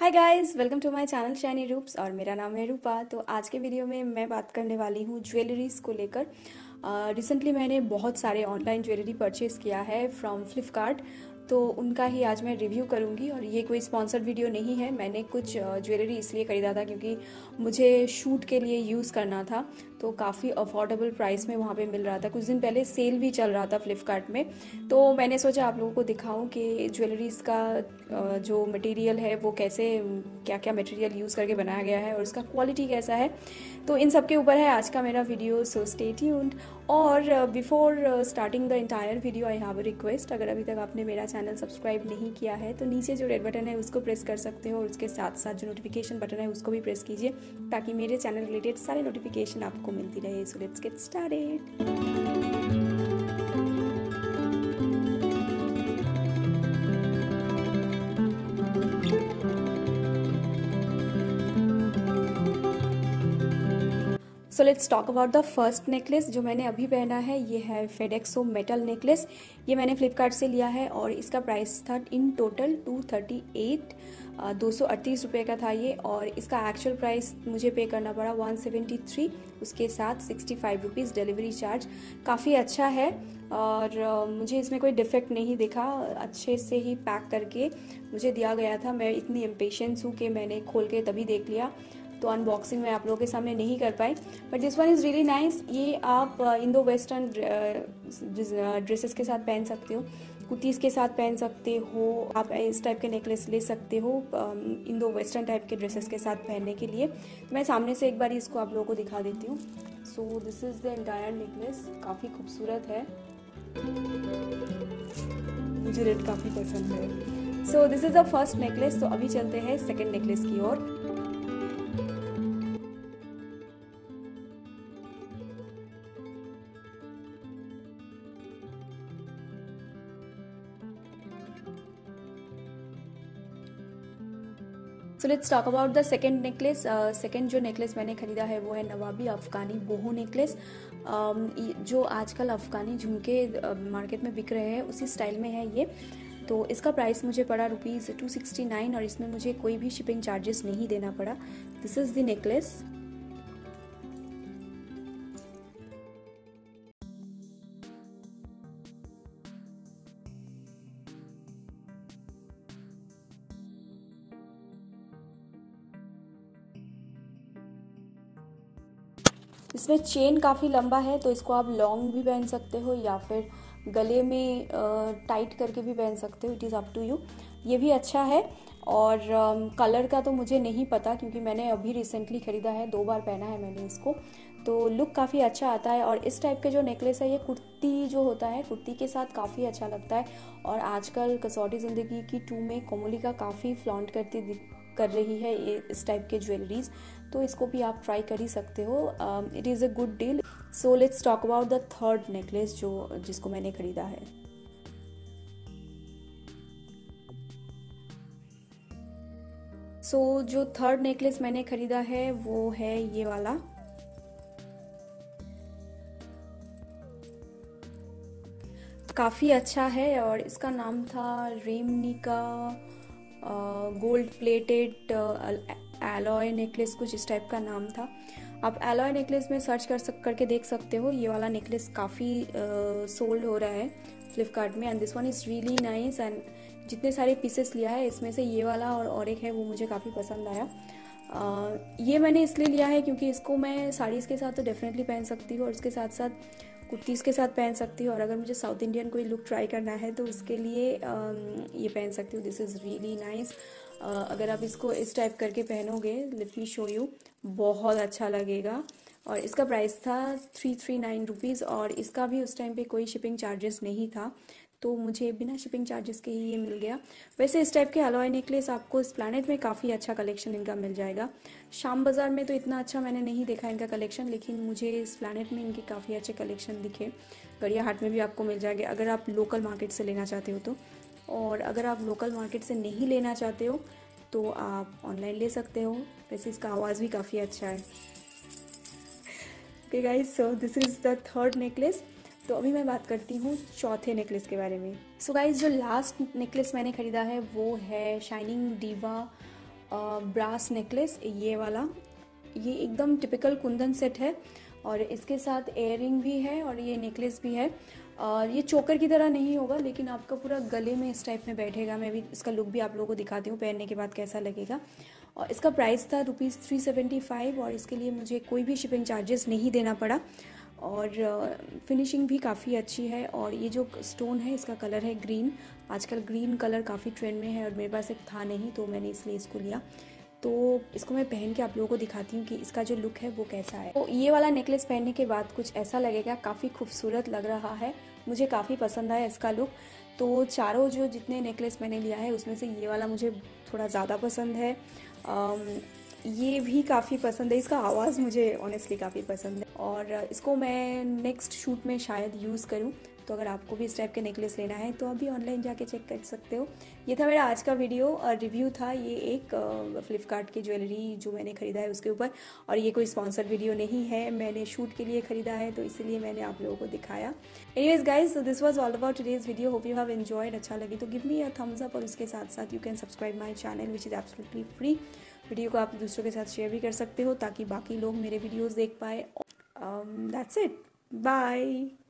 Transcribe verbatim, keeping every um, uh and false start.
Hi guys, welcome to my channel shiny Roops और मेरा नाम है रूपा। तो आज के वीडियो में मैं बात करने वाली हूँ ज्वेलरीज को लेकर। रिसेंटली मैंने बहुत सारे ऑनलाइन ज्वेलरी परचेज़ किया है फ्रॉम फ्लिपकार्ट, तो उनका ही आज मैं रिव्यू करूंगी। और ये कोई स्पॉन्सर्ड वीडियो नहीं है। मैंने कुछ ज्वेलरी इसलिए ख़रीदा था क्योंकि मुझे शूट के लिए यूज़ करना था, तो काफ़ी अफोर्डेबल प्राइस में वहाँ पे मिल रहा था। कुछ दिन पहले सेल भी चल रहा था फ्लिपकार्ट में, तो मैंने सोचा आप लोगों को दिखाऊं कि ज्वेलरीज का जो मटेरियल है वो कैसे, क्या क्या मटेरियल यूज़ करके बनाया गया है और उसका क्वालिटी कैसा है। तो इन सब के ऊपर है आज का मेरा वीडियो, सो स्टे ट्यून्ड। और before starting the entire video I have a request, अगर अभी तक आपने मेरा चैनल सब्सक्राइब नहीं किया है तो नीचे जो रेड बटन है उसको प्रेस कर सकते हो और उसके साथ साथ जो नोटिफिकेशन बटन है उसको भी प्रेस कीजिए ताकि मेरे चैनल रिलेटेड सारे नोटिफिकेशन आपको मिलती रहे। So let's get started. So let's talk about the first necklace जो मैंने अभी पहना है। ये है फेडेक्सो मेटल नेकलेस। ये मैंने फ्लिपकार्ट से लिया है और इसका प्राइस था in total two thirty eight, दो सौ अड़तीस रुपये का था ये। और इसका एक्चुअल प्राइस मुझे पे करना पड़ा वन सेवेंटी थ्री, उसके साथ sixty five rupees delivery charge. काफ़ी अच्छा है और uh, मुझे इसमें कोई डिफेक्ट नहीं दिखा। अच्छे से ही पैक करके मुझे दिया गया था। मैं इतनी इम्पेशेंस हूँ कि मैंने खोल के तभी देख लिया, तो अनबॉक्सिंग मैं आप लोगों के सामने नहीं कर पाई। But this one is really nice. ये आप इंडो वेस्टर्न ड्रेसेस के साथ पहन सकते हो, कुर्तीज़ के साथ पहन सकते हो। आप इस टाइप के नेकलेस ले सकते हो इंडो वेस्टर्न टाइप के ड्रेसेस के साथ पहनने के लिए। मैं सामने से एक बार इसको आप लोगों को दिखा देती हूँ। So this is the entire necklace. काफ़ी खूबसूरत है, मुझे रेड काफ़ी पसंद है। So this is the first necklace. तो अभी चलते हैं सेकेंड नेकलेस की ओर। So let's talk about the second necklace. Second जो नेकलेस मैंने खरीदा है वो है नवाबी अफगानी बोहो नेकलेस। uh, जो आजकल अफगानी झुमके मार्केट uh, में बिक रहे हैं उसी स्टाइल में है ये। तो इसका प्राइस मुझे पड़ा रुपीज़ टू सिक्सटी नाइन और इसमें मुझे कोई भी शिपिंग चार्जेस नहीं देना पड़ा। This is the necklace. इसमें चेन काफ़ी लंबा है, तो इसको आप लॉन्ग भी पहन सकते हो या फिर गले में टाइट करके भी पहन सकते हो। It is up to you. ये भी अच्छा है। और कलर का तो मुझे नहीं पता क्योंकि मैंने अभी रिसेंटली ख़रीदा है, दो बार पहना है मैंने इसको। तो लुक काफ़ी अच्छा आता है। और इस टाइप के जो नेकलेस है ये कुर्ती जो होता है, कुर्ती के साथ काफ़ी अच्छा लगता है। और आजकल कसौटी ज़िंदगी की टू में कोमोलिका काफ़ी फ्लॉन्ट करती कर रही है ये इस टाइप के ज्वेलरीज, तो इसको भी आप ट्राई कर ही सकते हो। It is a good deal. So let's talk about the third necklace जो जिसको मैंने खरीदा है। सो so, जो थर्ड नेकलेस मैंने खरीदा है वो है ये वाला। काफ़ी अच्छा है और इसका नाम था रेमनिका गोल्ड प्लेटेड एलॉय नेकलेस, कुछ इस टाइप का नाम था। आप एलॉय नेकलेस में सर्च कर सक करके देख सकते हो। ये वाला नेकलेस काफ़ी सोल्ड हो रहा है फ्लिपकार्ट में and this one is really nice. And जितने सारे पीसेस लिया है इसमें से ये वाला और, और एक है वो मुझे काफ़ी पसंद आया। uh, ये मैंने इसलिए लिया है क्योंकि इसको मैं साड़ीज़ के साथ तो डेफिनेटली पहन सकती हूँ और उसके साथ साथ कुर्तीज़ के साथ पहन सकती हूँ। और अगर मुझे साउथ इंडियन कोई लुक ट्राई करना है तो उसके लिए ये पहन सकती हूँ। This is really nice. अगर आप इसको इस टाइप करके पहनोगे, लेट मी शो यू, बहुत अच्छा लगेगा। और इसका प्राइस था थ्री थ्री नाइन रुपीज़ और इसका भी उस टाइम पे कोई शिपिंग चार्जेस नहीं था, तो मुझे बिना शिपिंग चार्जेस के ही ये मिल गया। वैसे इस टाइप के अलॉय नेकलेस आपको इस प्लैनेट में काफ़ी अच्छा कलेक्शन इनका मिल जाएगा। शाम बाज़ार में तो इतना अच्छा मैंने नहीं देखा इनका कलेक्शन, लेकिन मुझे इस प्लैनेट में इनके काफ़ी अच्छे कलेक्शन दिखे। गड़िया हाट में भी आपको मिल जाएंगे अगर आप लोकल मार्केट से लेना चाहते हो तो। और अगर आप लोकल मार्केट से नहीं लेना चाहते हो तो आप ऑनलाइन ले सकते हो। वैसे इसका आवाज़ भी काफ़ी अच्छा है। Okay guys, so this is the third necklace. तो अभी मैं बात करती हूँ चौथे नेकलेस के बारे में। सो गाइस, जो लास्ट नेकलेस मैंने ख़रीदा है वो है शाइनिंग डीवा ब्रास नेकलेस, ये वाला, ये एकदम टिपिकल कुंदन सेट है और इसके साथ एयरिंग भी है और ये नेकलेस भी है। और ये चोकर की तरह नहीं होगा लेकिन आपका पूरा गले में इस टाइप में बैठेगा। मैं भी इसका लुक भी आप लोगों को दिखाती हूँ पहनने के बाद कैसा लगेगा। और इसका प्राइस था रुपीज़ थ्री सेवेंटी फाइव और इसके लिए मुझे कोई भी शिपिंग चार्जेस नहीं देना पड़ा। और फिनिशिंग भी काफ़ी अच्छी है। और ये जो स्टोन है इसका कलर है ग्रीन। आजकल ग्रीन कलर काफ़ी ट्रेंड में है और मेरे पास एक था नहीं तो मैंने इसलिए इसको लिया। तो इसको मैं पहन के आप लोगों को दिखाती हूँ कि इसका जो लुक है वो कैसा है। तो ये वाला नेकलेस पहनने के बाद कुछ ऐसा लगेगा, काफ़ी खूबसूरत लग रहा है, मुझे काफ़ी पसंद आया इसका लुक। तो चारों जो जितने नेकलेस मैंने लिया है उसमें से ये वाला मुझे थोड़ा ज़्यादा पसंद है। आम, ये भी काफ़ी पसंद है, इसका आवाज़ मुझे ऑनेस्टली काफ़ी पसंद है और इसको मैं नेक्स्ट शूट में शायद यूज़ करूँ। तो अगर आपको भी इस टाइप के नेकलेस लेना है तो अभी ऑनलाइन जाके चेक कर सकते हो। ये था मेरा आज का वीडियो और रिव्यू था ये एक फ्लिपकार्ट की ज्वेलरी जो मैंने ख़रीदा है उसके ऊपर। और ये कोई स्पॉन्सर्ड वीडियो नहीं है, मैंने शूट के लिए ख़रीदा है तो इसलिए मैंने आप लोगों को दिखाया। Anyways guys, so this was all about today's video. Hope you have enjoyed. अच्छा लगे तो give me a thumbs up और उसके साथ साथ you can subscribe my channel which is absolutely free. Video को आप दूसरों के साथ शेयर भी कर सकते हो ताकि बाकी लोग मेरे वीडियोज़ देख पाए। That's it, bye.